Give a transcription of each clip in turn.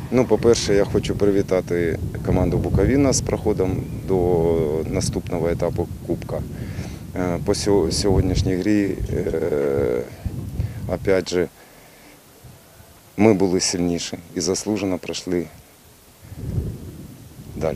Ну, по-перше, я хочу привітати команду Буковина з проходом до наступного етапу Кубка. По сьогоднішній грі, опять же, ми були сильніші і заслужено пройшли далі.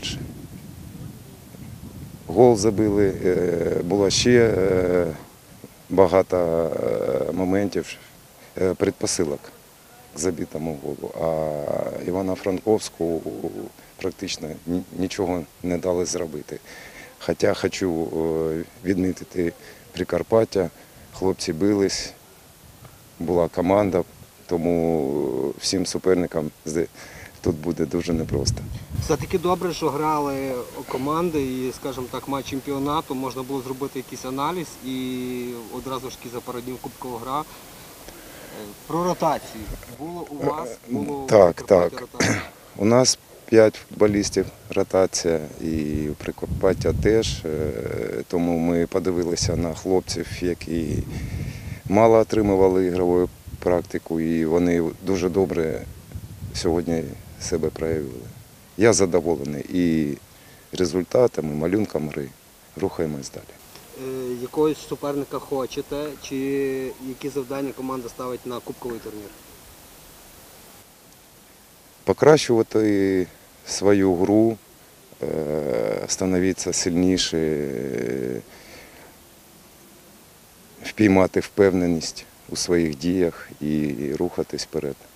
Гол забили, було ще багато моментів, предпосилок к забитому голу. А Івано-Франковську практично нічого не дали зробити. Хоча хочу відмітити Прикарпаття, хлопці бились, була команда, тому всім суперникам тут буде дуже непросто. Все-таки добре, що грали команди і, скажімо так, матч чемпіонату, можна було зробити якийсь аналіз і одразу ж за пару днів кубкова гра. Про ротацію. Було у вас, було Так, у Прикарпатті так. ротація? У нас 5 футболістів ротація і у Прикарпаття теж, тому ми подивилися на хлопців, які мало отримували ігрову практику, і вони дуже добре сьогодні себе проявили. Я задоволений і результатами, і малюнком гри. Рухаємось далі. Якогось суперника хочете, чи які завдання команда ставить на кубковий турнір? Покращувати свою гру, становитися сильніше, впіймати впевненість у своїх діях і рухатись вперед.